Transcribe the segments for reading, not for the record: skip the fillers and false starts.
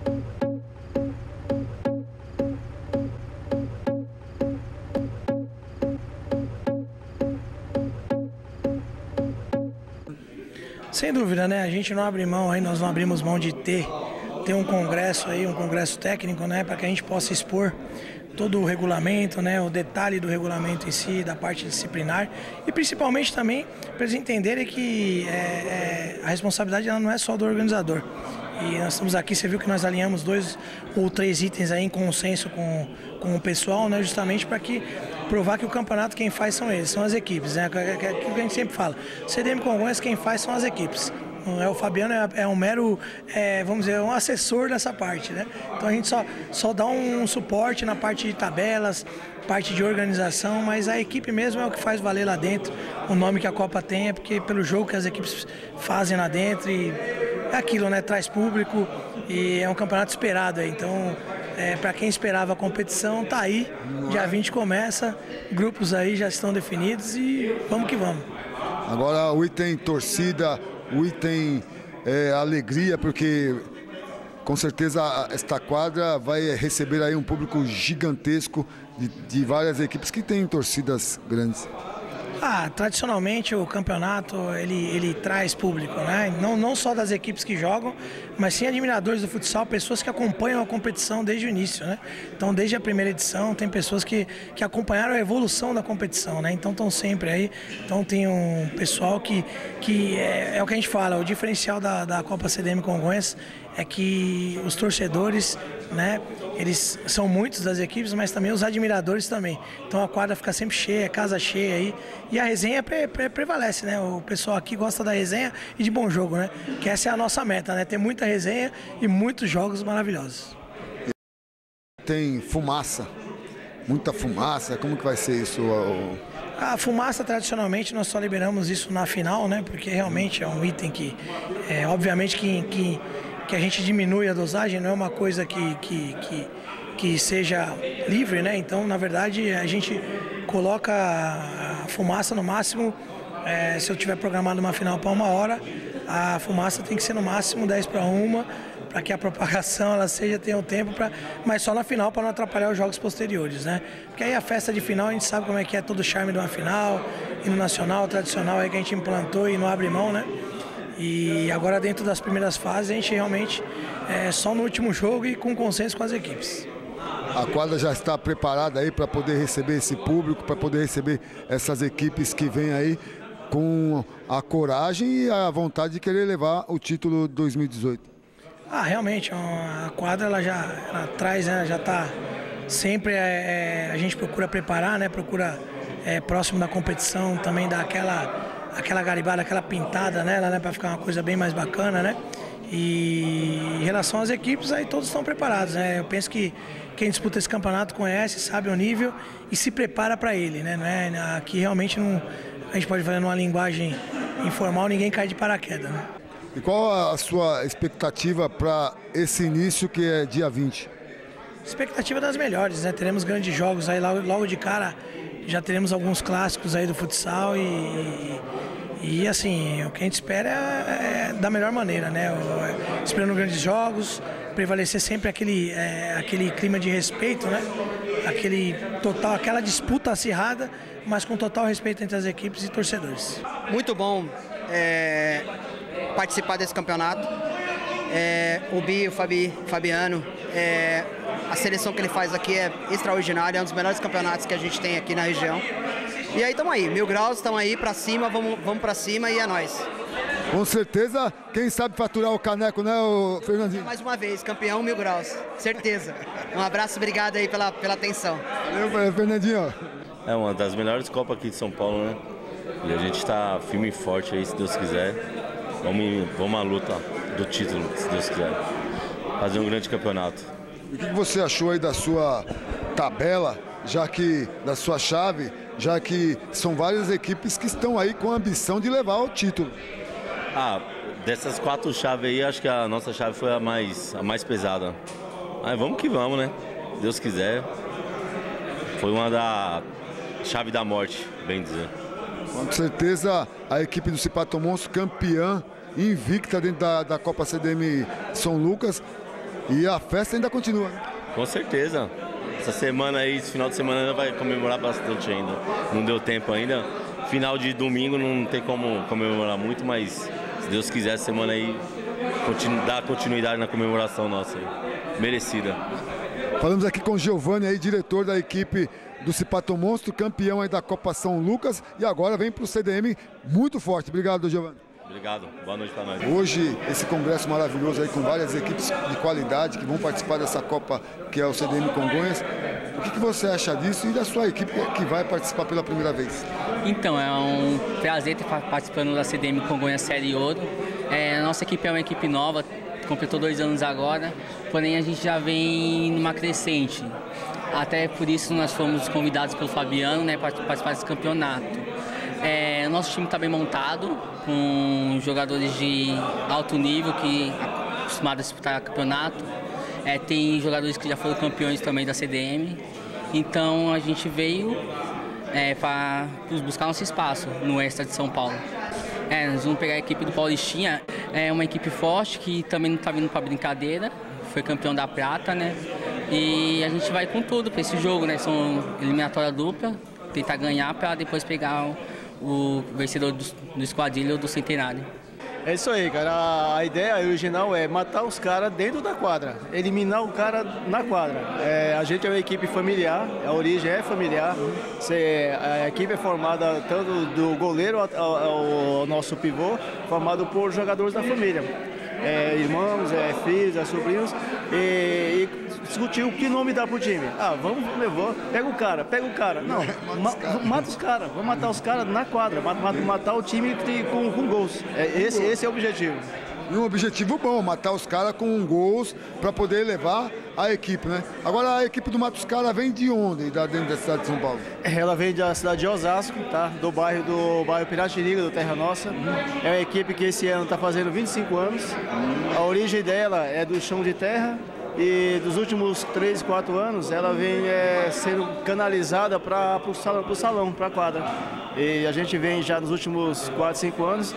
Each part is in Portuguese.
Sem dúvida, né? A gente não abre mão aí, nós não abrimos mão de ter um congresso aí, um congresso técnico, né? Para que a gente possa expor todo o regulamento, né? O detalhe do regulamento em si, da parte disciplinar e principalmente também para eles entenderem que a responsabilidade ela não é só do organizador. E nós estamos aqui, você viu que nós alinhamos 2 ou 3 itens aí em consenso com o pessoal, né? Justamente para que provar que o campeonato quem faz são eles, são as equipes, né? É aquilo que a gente sempre fala. CDM Congonhas quem faz são as equipes. O Fabiano é um mero, vamos dizer, um assessor dessa parte, né? Então a gente só dá um suporte na parte de tabelas, parte de organização, mas a equipe mesmo é o que faz valer lá dentro o nome que a Copa tem, é porque pelo jogo que as equipes fazem lá dentro e é aquilo, né? Traz público e é um campeonato esperado aí. Então, para quem esperava a competição, tá aí. Dia 20 começa, grupos aí já estão definidos e vamos que vamos. Agora o item torcida, o item alegria, porque com certeza esta quadra vai receber aí um público gigantesco de várias equipes que têm torcidas grandes. Tradicionalmente o campeonato ele traz público, né? Não só das equipes que jogam, mas sim admiradores do futsal, pessoas que acompanham a competição desde o início, né? Então desde a primeira edição tem pessoas que acompanharam a evolução da competição, né? Então estão sempre aí, então tem um pessoal que é o que a gente fala, o diferencial da Copa CDM Congonhas é que os torcedores, né? Eles são muitos das equipes, mas também os admiradores também. Então a quadra fica sempre cheia, casa cheia aí. E a resenha prevalece, né? O pessoal aqui gosta da resenha e de bom jogo, né? Que essa é a nossa meta, né? Ter muita resenha e muitos jogos maravilhosos. Tem fumaça, muita fumaça, como que vai ser isso? A fumaça, tradicionalmente, nós só liberamos isso na final, né? Porque realmente é um item que, obviamente, que a gente diminui a dosagem, não é uma coisa que seja livre, né? Então, na verdade, a gente coloca a fumaça no máximo, se eu tiver programado uma final para 1 hora, a fumaça tem que ser no máximo 10 para 1, para que a propagação ela tenha o tempo, mas só na final para não atrapalhar os jogos posteriores, né? Porque aí a festa de final a gente sabe como é que é todo o charme de uma final, e no nacional, tradicional aí que a gente implantou e não abre mão, né? E agora dentro das primeiras fases a gente realmente só no último jogo e com consenso com as equipes. A quadra já está preparada aí para poder receber esse público, para poder receber essas equipes que vêm aí com a coragem e a vontade de querer levar o título 2018. Realmente, a quadra ela traz, né, já está sempre, a gente procura preparar, né, procura próximo da competição também dar aquela garibada, aquela pintada nela, né, para ficar uma coisa bem mais bacana, né? E em relação às equipes, aí todos estão preparados, né? Eu penso que quem disputa esse campeonato conhece, sabe o nível e se prepara para ele, né? Aqui realmente não, a gente pode falar numa linguagem informal, ninguém cai de paraquedas, né? E qual a sua expectativa para esse início que é dia 20? Expectativa das melhores, né? Teremos grandes jogos aí logo de cara, já teremos alguns clássicos aí do futsal e assim, o que a gente espera é da melhor maneira, né? Esperando grandes jogos, prevalecer sempre aquele clima de respeito, né? Aquela disputa acirrada, mas com total respeito entre as equipes e torcedores. Muito bom participar desse campeonato. O Bi, o Fabiano, a seleção que ele faz aqui é extraordinária, é um dos melhores campeonatos que a gente tem aqui na região. E aí estamos aí, 1000 graus, estamos aí pra cima, vamos pra cima e é nóis. Com certeza, quem sabe faturar o caneco, né, Fernandinho? Mais uma vez, campeão 1000 graus, certeza. Um abraço, obrigado aí pela atenção. Valeu, Fernandinho. É uma das melhores Copas aqui de São Paulo, né? E a gente está firme e forte aí, se Deus quiser. Vamos à luta do título, se Deus quiser. Fazer um grande campeonato. E o que você achou aí da sua tabela, da sua chave, já que são várias equipes que estão aí com a ambição de levar o título? Dessas 4 chaves aí, acho que a nossa chave foi a mais pesada. Mas vamos que vamos, né? Deus quiser. Foi uma da chave da morte, bem dizer. Com certeza a equipe do Cipato Monstro, campeã, invicta dentro da Copa CDM São Lucas. E a festa ainda continua. Com certeza. Essa semana aí, esse final de semana ainda vai comemorar bastante ainda. Não deu tempo ainda. Final de domingo não tem como comemorar muito, mas se Deus quiser, essa semana aí dar continuidade na comemoração nossa aí. Merecida. Falamos aqui com o Giovanni, aí, diretor da equipe do Cipato Monstro, campeão aí da Copa São Lucas, e agora vem para o CDM muito forte. Obrigado, Giovanni. Obrigado, boa noite para nós. Hoje, esse congresso maravilhoso aí com várias equipes de qualidade que vão participar dessa Copa que é o CDM Congonhas. O que você acha disso e da sua equipe que vai participar pela primeira vez? Então, é um prazer estar participando da CDM Congonhas Série Ouro. A nossa equipe é uma equipe nova, completou 2 anos agora, porém a gente já vem numa crescente. Até por isso nós fomos convidados pelo Fabiano, né, para participar desse campeonato. O nosso time está bem montado, com jogadores de alto nível que acostumados a disputar campeonato. Tem jogadores que já foram campeões também da CDM. Então a gente veio para buscar nosso espaço no Extra de São Paulo. Nós vamos pegar a equipe do Paulistinha, é uma equipe forte que também não está vindo para brincadeira, foi campeão da prata, né? E a gente vai com tudo para esse jogo, né? São eliminatória dupla, tentar ganhar para depois pegar o vencedor do esquadrilho do centenário. É isso aí, cara. A ideia original é matar os caras dentro da quadra, eliminar o cara na quadra. A gente é uma equipe familiar, a origem é familiar. A equipe é formada tanto do goleiro ao nosso pivô, formado por jogadores da família. Irmãos, filhos, sobrinhos, e discutiu que nome dá pro time. Pega o cara. Não, mata os caras, vamos matar os caras na quadra, matar o time com gols. Esse é o objetivo. E um objetivo bom, matar os caras com gols para poder levar a equipe, né? Agora a equipe do Mata os Caras vem de onde? Dentro da cidade de São Paulo? Ela vem da cidade de Osasco, tá? Do bairro Piratininga, do Terra Nossa. É uma equipe que esse ano está fazendo 25 anos. A origem dela é do chão de terra e dos últimos 3, 4 anos ela vem sendo canalizada para o salão, para a quadra. E a gente vem já nos últimos 4, 5 anos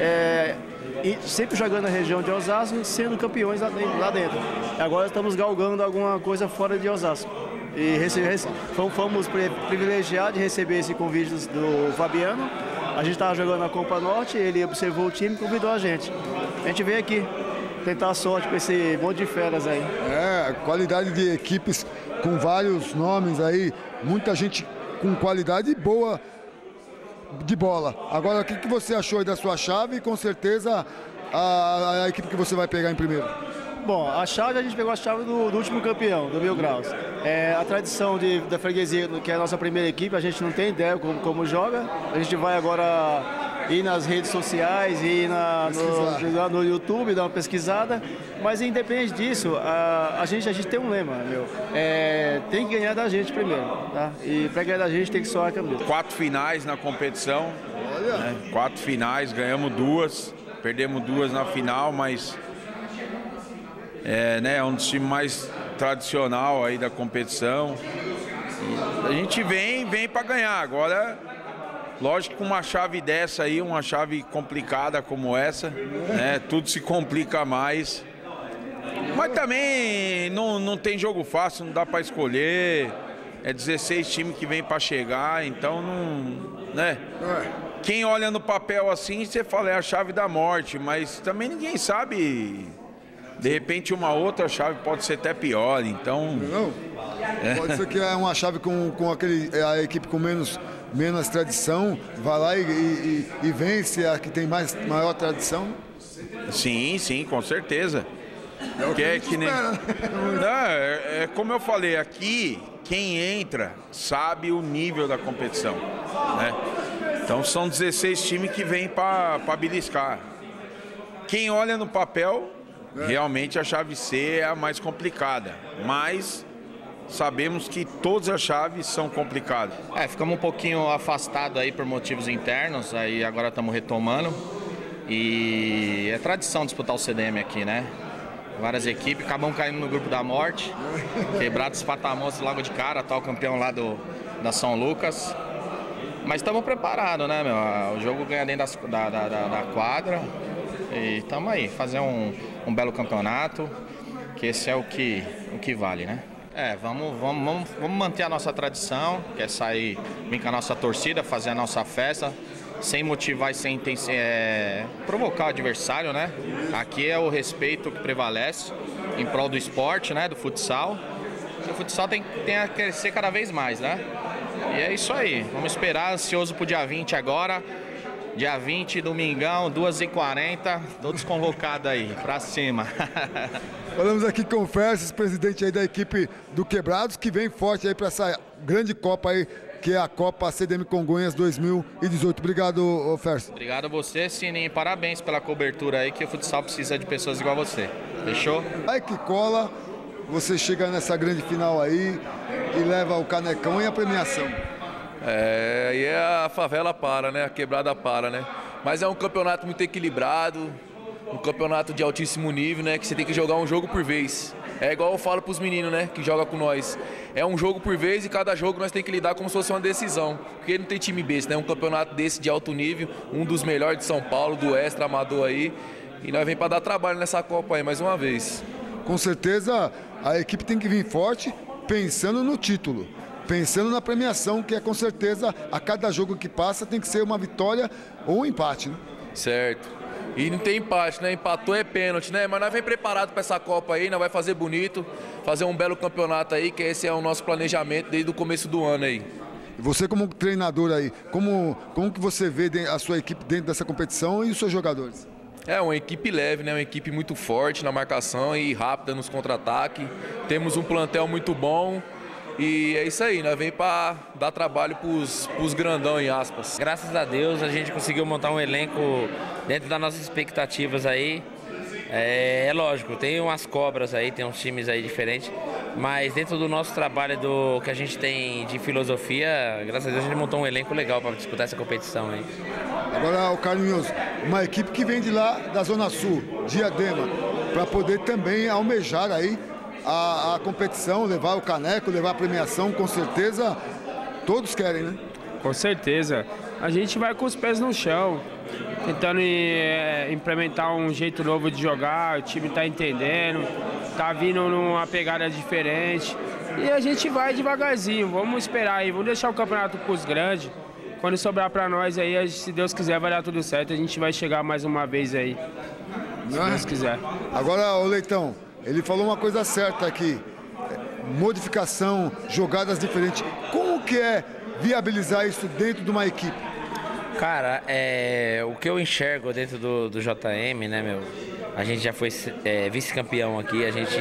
e sempre jogando na região de Osasco, sendo campeões lá dentro. Agora estamos galgando alguma coisa fora de Osasco. E fomos privilegiados de receber esse convite do Fabiano. A gente estava jogando na Copa Norte, ele observou o time e convidou a gente. A gente veio aqui tentar a sorte com esse monte de feras aí. Qualidade de equipes com vários nomes aí, muita gente com qualidade boa de bola. Agora, o que você achou aí da sua chave e com certeza a equipe que você vai pegar em primeiro? Bom, a gente pegou a chave do último campeão, do 1000 Graus. A tradição da freguesia, que é a nossa primeira equipe, a gente não tem ideia como joga. A gente vai agora ir nas redes sociais, ir no YouTube, dar uma pesquisada. Mas independente disso, a gente tem um lema, tem que ganhar da gente primeiro, tá? E para ganhar da gente tem que soar a camisa. 4 finais na competição, 4 finais, ganhamos 2, perdemos 2 na final, mas é um dos times mais tradicional aí da competição. E a gente vem para ganhar. Agora, lógico que uma chave dessa aí, uma chave complicada como essa, tudo se complica mais. Mas também não tem jogo fácil, não dá para escolher. É 16 times que vem para chegar, então Quem olha no papel assim, você fala, é a chave da morte, mas também ninguém sabe. De repente uma outra chave pode ser até pior, então... Pode ser que é uma chave com a equipe com menos tradição, vai lá e vence a que tem maior tradição? Sim, com certeza. Como eu falei, aqui quem entra sabe o nível da competição, Então são 16 times que vêm para beliscar. Quem olha no papel, realmente a chave C é a mais complicada, mas sabemos que todas as chaves são complicadas. Ficamos um pouquinho afastados aí por motivos internos, aí agora estamos retomando. E é tradição disputar o CDM aqui, Várias equipes, acabamos caindo no grupo da morte, quebrado Cipato Monstro logo de cara, atual campeão lá da São Lucas. Mas estamos preparados, O jogo ganha dentro da quadra e estamos aí, fazer um belo campeonato. que esse é o que vale, né? Vamos manter a nossa tradição, que é sair, vir com a nossa torcida, fazer a nossa festa, sem motivar e sem provocar o adversário, né? Aqui é o respeito que prevalece em prol do esporte, né? Do futsal. O futsal tem a crescer cada vez mais, né? E é isso aí. Vamos esperar, ansioso pro dia 20 agora. Dia 20, domingão, 2h40, todos convocados aí, pra cima. Falamos aqui com o Ferses, presidente aí da equipe do Quebrados, que vem forte aí para essa grande Copa aí, que é a Copa CDM Congonhas 2018. Obrigado, Ferses. Obrigado a você, Sininho. Parabéns pela cobertura aí, que o futsal precisa de pessoas igual a você. Fechou? Aí que cola, você chega nessa grande final aí e leva o canecão e a premiação. Aí a favela para, né? A quebrada para, né? Mas é um campeonato muito equilibrado, um campeonato de altíssimo nível, né? Que você tem que jogar um jogo por vez. É igual eu falo pros meninos, né? Que jogam com nós. É um jogo por vez e cada jogo nós temos que lidar como se fosse uma decisão. Porque não tem time besta, né? Um campeonato desse de alto nível, um dos melhores de São Paulo, do Extra Amador aí. E nós vem para dar trabalho nessa Copa aí, mais uma vez. Com certeza a equipe tem que vir forte, pensando no título. Pensando na premiação, que é com certeza a cada jogo que passa tem que ser uma vitória ou um empate, né? Certo. E não tem empate, né? Empatou é pênalti, né? Mas nós vem preparado para essa Copa aí, nós vai fazer bonito, fazer um belo campeonato aí, que esse é o nosso planejamento desde o começo do ano aí. E você como treinador aí, como que você vê a sua equipe dentro dessa competição e os seus jogadores? É uma equipe leve, né? Uma equipe muito forte na marcação e rápida nos contra-ataques. Temos um plantel muito bom. E é isso aí, nós vem para dar trabalho pros grandão, em aspas. Graças a Deus a gente conseguiu montar um elenco dentro das nossas expectativas aí. É lógico, tem umas cobras aí, tem uns times aí diferentes, mas dentro do nosso trabalho, do que a gente tem de filosofia, graças a Deus a gente montou um elenco legal para disputar essa competição aí. Agora, o Carlinhos, uma equipe que vem de lá da Zona Sul, Diadema, para poder também almejar aí a competição, levar o caneco, levar a premiação, com certeza todos querem, né? Com certeza. A gente vai com os pés no chão, tentando implementar um jeito novo de jogar, o time está entendendo, está vindo numa pegada diferente. E a gente vai devagarzinho, vamos esperar aí, vamos deixar o campeonato para os grandes. Quando sobrar para nós aí, se Deus quiser, vai dar tudo certo, a gente vai chegar mais uma vez aí, se Deus quiser. Agora, ô Leitão, ele falou uma coisa certa aqui, modificação, jogadas diferentes. Como que é viabilizar isso dentro de uma equipe? Cara, o que eu enxergo dentro do JM, né, meu? A gente já foi vice-campeão aqui,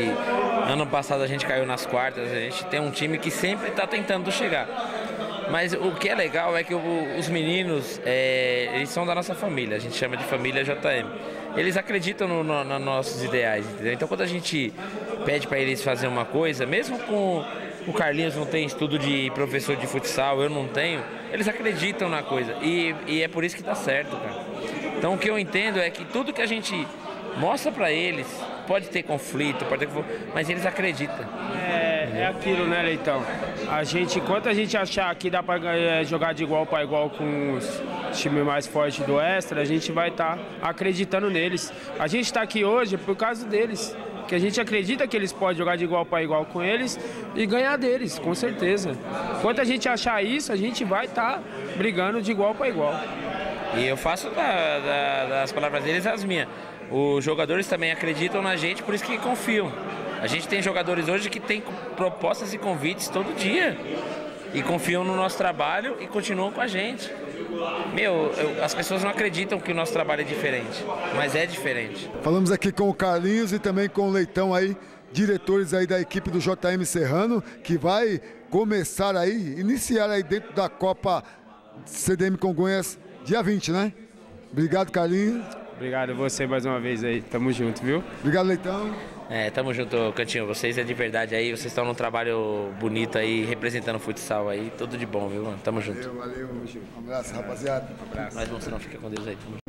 ano passado a gente caiu nas quartas, a gente tem um time que sempre está tentando chegar. Mas o que é legal é que os meninos, eles são da nossa família, a gente chama de família JM. Eles acreditam nos nossos ideais, entendeu? Então quando a gente pede para eles fazer uma coisa, mesmo com o Carlinhos não tem estudo de professor de futsal, eu não tenho, eles acreditam na coisa e é por isso que dá certo, cara. Então o que eu entendo é que tudo que a gente mostra para eles, pode ter conflito, mas eles acreditam. É aquilo, né, Leitão? Enquanto a gente achar que dá para jogar de igual para igual com os times mais fortes do Extra, a gente vai estar acreditando neles. A gente está aqui hoje por causa deles, que a gente acredita que eles podem jogar de igual para igual com eles e ganhar deles, com certeza. Enquanto a gente achar isso, a gente vai estar brigando de igual para igual. E eu faço das palavras deles as minhas. Os jogadores também acreditam na gente, por isso que confiam. A gente tem jogadores hoje que têm propostas e convites todo dia e confiam no nosso trabalho e continuam com a gente. As pessoas não acreditam que o nosso trabalho é diferente, mas é diferente. Falamos aqui com o Carlinhos e também com o Leitão aí, diretores aí da equipe do JM Serrano, que vai começar aí, iniciar aí dentro da Copa CDM Congonhas dia 20, né? Obrigado, Carlinhos. Obrigado a você mais uma vez aí, tamo junto, viu? Obrigado, Leitão. Tamo junto, Cantinho, vocês é de verdade aí, vocês estão num trabalho bonito aí, representando o futsal aí, tudo de bom, viu, mano? Tamo junto. Valeu, um abraço, rapaziada. Um abraço. Nós vamos, não, fica com Deus aí.